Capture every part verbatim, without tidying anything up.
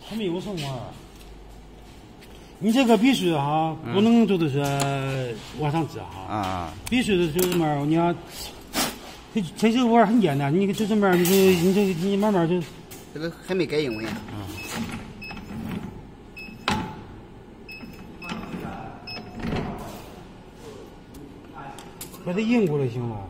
还没有什么。你这个必须哈，嗯、不能就是说往上支哈。啊。必须的就这么，你要，这这这玩意儿很简单，你就这么，你就你就你慢慢就。 这个还没改英文呀。啊。 把它引过来行吗？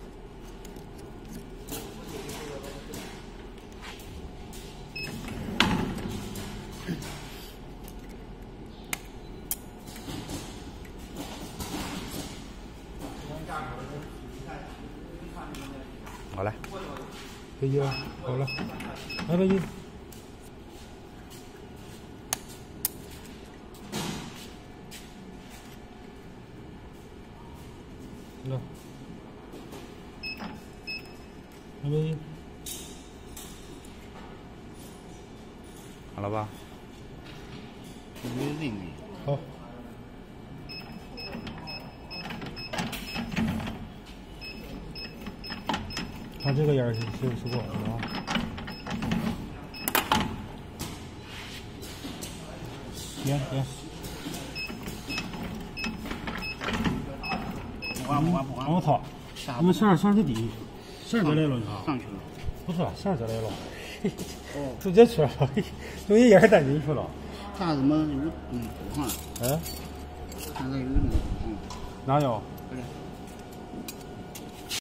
好嘞， 飞机了，好了，来飞机。来，来飞机。 好了吧？ 没人呢。 好。它这个眼是是是过的啊。行行。 不管不管不管。 我操！我们上上去底，上这来了啊？上去了。 不是，上这来了。哦。直接出来了，终于眼儿带进去了。 看怎么有嗯补上了？ 哎。 看这有那个嗯。 哪有？ 这里。